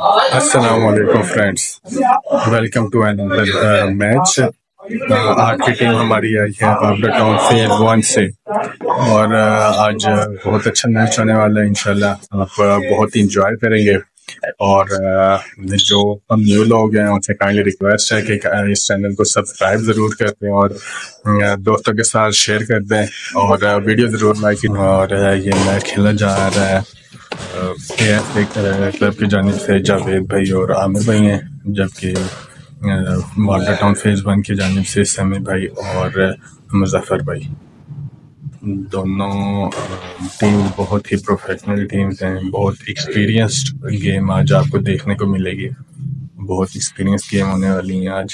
Assalamu alaikum friends. Welcome to another match. आज की team हमारी आई है बाबरा टाउन फेज 1 से और आज बहुत अच्छा मैच होने वाला है। इंशाल्लाह आप बहुत इंजॉय करेंगे और जो हम न्यू लोग हैं उनसे काइंडली रिक्वेस्ट है कि इस चैनल को सब्सक्राइब ज़रूर कर दें और दोस्तों के साथ शेयर कर दें और वीडियो ज़रूर लाइक करें। और ये मैच खेला जा रहा है AFC क्लब की जानिब से जावेद भाई और आमिर भाई हैं, जबकि बाबरा टाउन फेज 1 की जानिब से समी भाई और मुजफ्फर भाई। दोनों टीम बहुत ही प्रोफेशनल टीम्स हैं। बहुत एक्सपीरियंस्ड गेम आज आपको देखने को मिलेगी। बहुत एक्सपीरियंस गेम होने वाली है आज।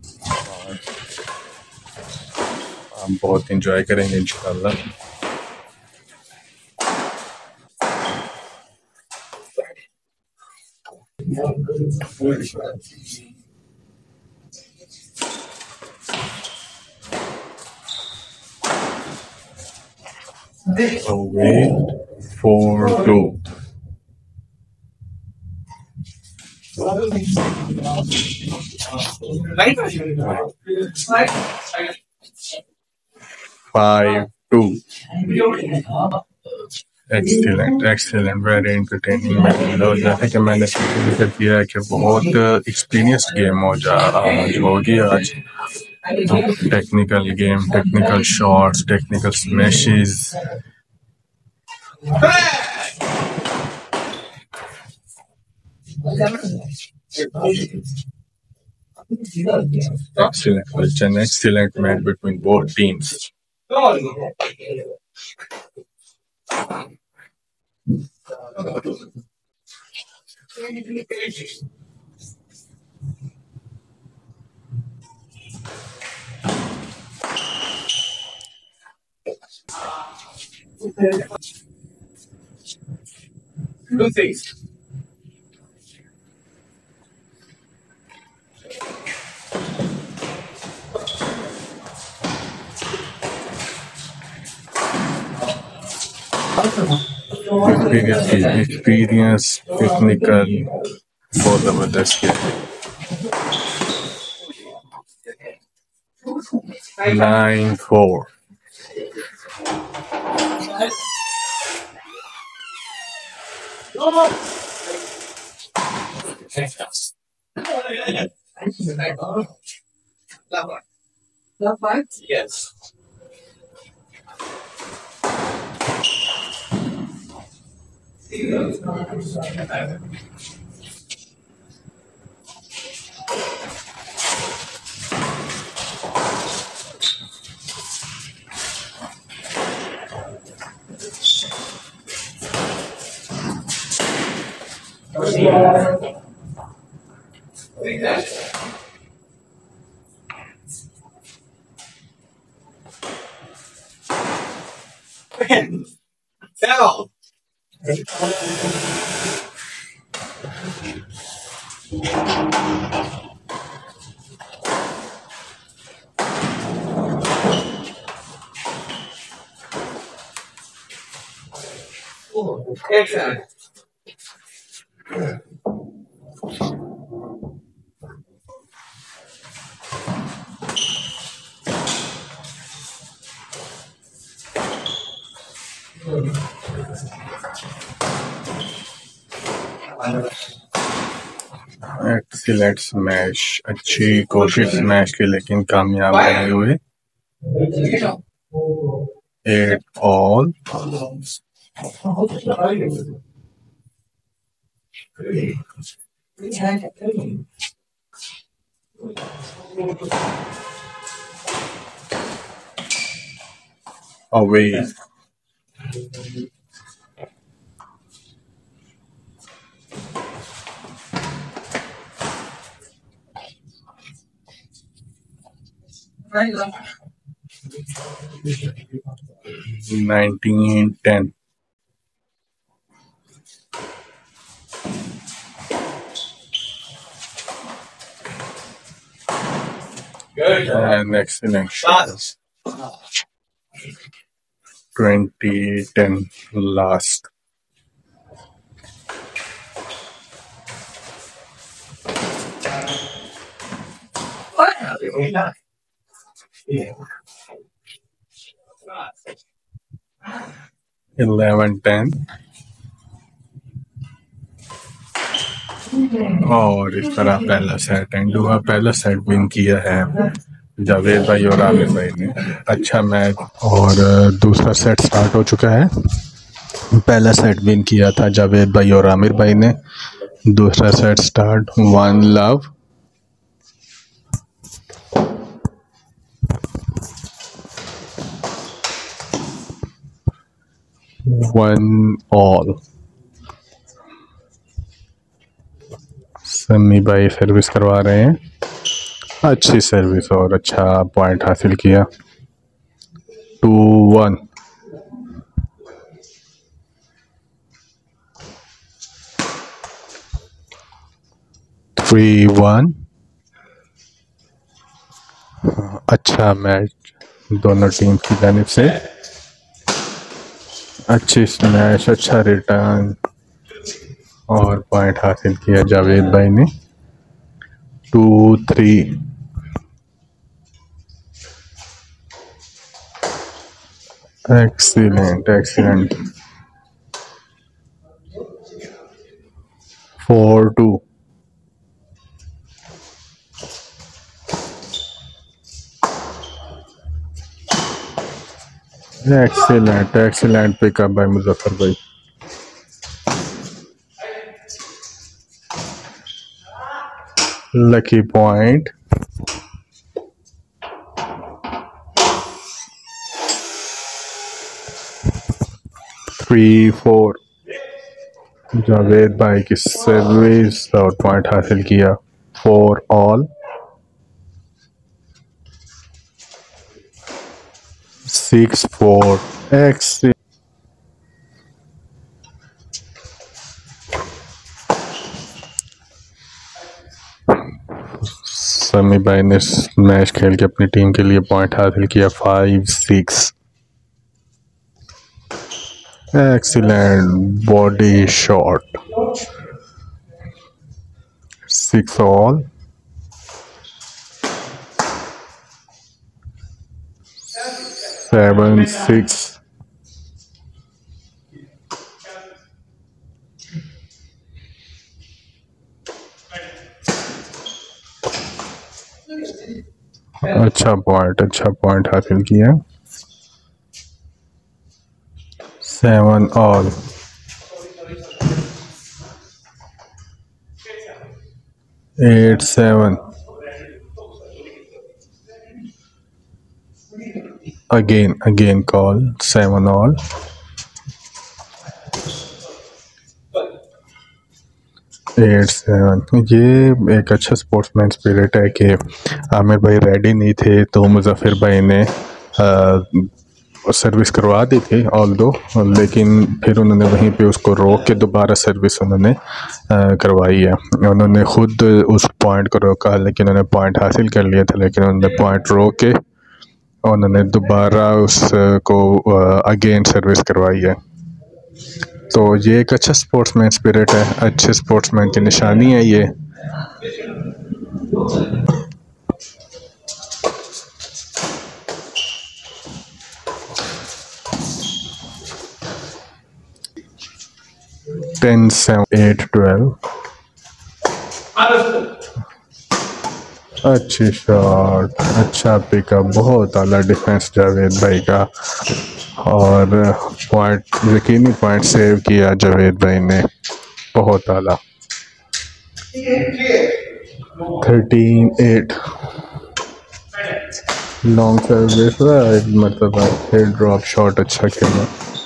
आप बहुत इंजॉय करेंगे इंशाल्लाह। Away 4-2. 5-2. Excellent very entertaining match. और जैसे कि मैंने जिक्र किया है कि बहुत एक्सपीरियंस्ड गेम होगी आज। Technical game, technical shots, technical smashes. Excellent. It's an excellent match between both teams. Two things. Experience, technical, both जबरदस्त है। 9-4. Love fight? Yes. Fell. Excellent. Excellent smash, अच्छी कोशिश स्मैश की लेकिन कामयाब नहीं हुए। 8-all. Away. Right. 19-10. Good. And excellent shots. 20-10 last. 11 10 और इस तरह पहला सेट एंड हुआ। पहला सेट विन किया है जावेद भाई और आमिर भाई ने। अच्छा मैच। और दूसरा सेट स्टार्ट हो चुका है। पहला सेट विन किया था जावेद भाई और आमिर भाई ने। दूसरा सेट स्टार्ट। 1 लव। One all. सन्नी भाई सर्विस करवा रहे हैं। अच्छी सर्विस और अच्छा पॉइंट हासिल किया। 2-1। 3-1। अच्छा मैच दोनों टीम की जानिब से। अच्छी स्मैश, अच्छा रिटर्न और पॉइंट हासिल किया जावेद भाई ने। 2-3। Excellent excellent. 4-2। Excellent excellent pickup by Muzaffar भाई। Lucky point. 3-4। जावेद भाई की सर्विस और पॉइंट हासिल किया। 4 ऑल। 6-4। एक्सी समी भाई ने मैच खेल के अपनी टीम के लिए पॉइंट हासिल किया। 5-6। Excellent body shot. 6 ऑल। 7-6। अच्छा पॉइंट हासिल किया। 7 ऑल। 8-7। Again call. 7 ऑल। 8-7। ये एक अच्छा स्पोर्ट्समैन स्पिरिट है कि आमिर भाई रेडी नहीं थे तो मुजफ्फर भाई ने सर्विस करवा दी थी ऑल दो, लेकिन फिर उन्होंने वहीं पे उसको रोक के दोबारा सर्विस उन्होंने करवाई है। उन्होंने खुद उस पॉइंट को रोका, लेकिन उन्होंने पॉइंट हासिल कर लिया था, लेकिन उन्होंने पॉइंट रोक के उन्होंने दोबारा उसको अगेन सर्विस करवाई है। तो ये एक अच्छा स्पोर्ट्समैन स्पिरिट है, अच्छे स्पोर्ट्समैन की निशानी है ये। टेन 8-12। अच्छी शॉट, अच्छा पिकअप, बहुत आला डिफेंस जावेद भाई का और पॉइंट, यकीनी पॉइंट सेव किया जावेद भाई ने, बहुत आला। 13-8। लॉन्ग सर्विस एक मरतबा फिर ड्रॉप शॉट अच्छा खेला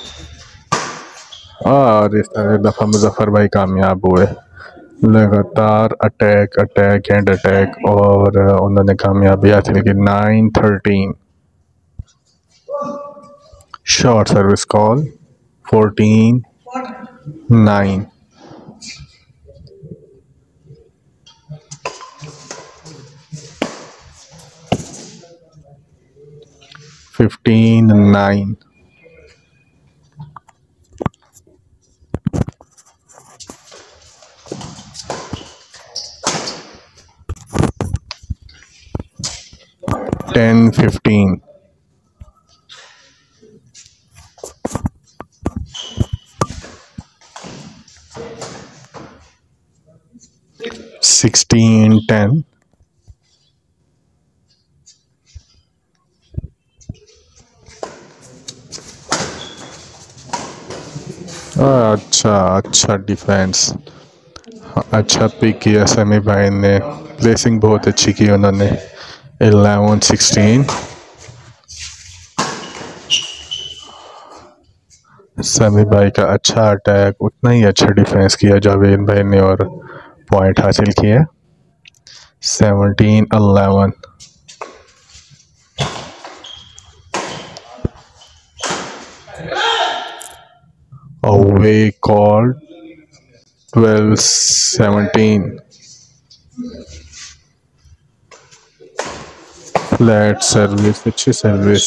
और इस तरह दफ़ा मुजफ्फर भाई कामयाब हुए। लगातार अटैक एंड अटैक और उन्होंने कामयाबी हासिल की। 9-13। Short service call. 14-9। 15-9। 10-15. Sixteen 10. अच्छा डिफेंस, अच्छा पिक किया समी भाई ने, प्लेसिंग बहुत अच्छी की उन्होंने। 11-16। समी भाई का अच्छा अटैक, उतना ही अच्छा डिफेंस किया जावेद भाई ने और पॉइंट हासिल किया। 17-11। Away call 12-17. फ्लैट सर्विस, अच्छी सर्विस।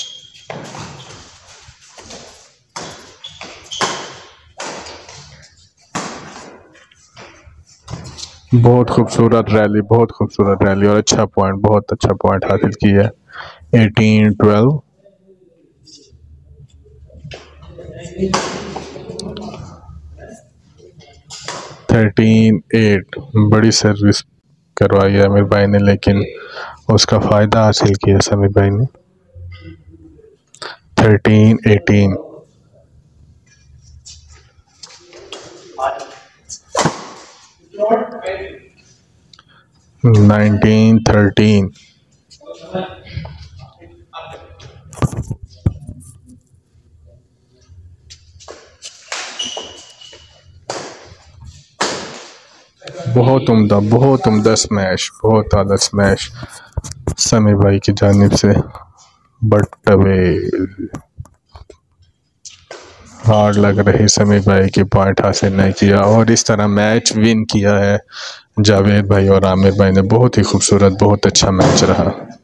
बहुत खूबसूरत रैली, बहुत खूबसूरत रैली और अच्छा पॉइंट, बहुत अच्छा पॉइंट हासिल किया। 18-12। 13-8। बड़ी सर्विस करवाई है आमिर भाई ने, लेकिन उसका फ़ायदा हासिल किया समीर भाई ने। 13-18। 19-13। बहुत उम्दा स्मैश, बहुत आला स्मैश समीर भाई की जानिब से। बट हार्ड लग रही समीर भाई की, पॉइंट हासिल नहीं किया और इस तरह मैच विन किया है जावेद भाई और आमिर भाई ने। बहुत ही खूबसूरत, बहुत अच्छा मैच रहा।